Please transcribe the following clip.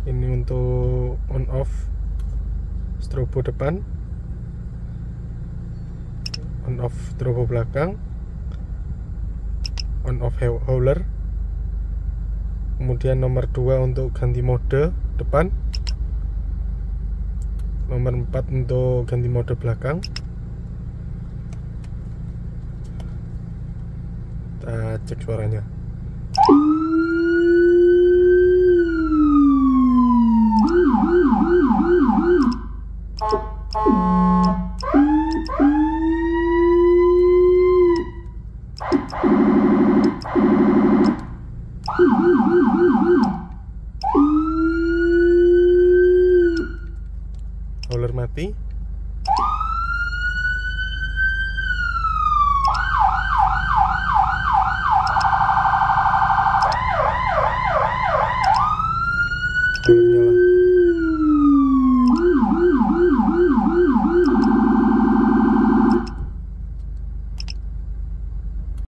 Ini untuk on off strobo depan, on off strobo belakang, on off hauler. Kemudian nomor 2 untuk ganti mode depan, nomor 4 untuk ganti mode belakang. Kita cek suaranya. Hauler mati.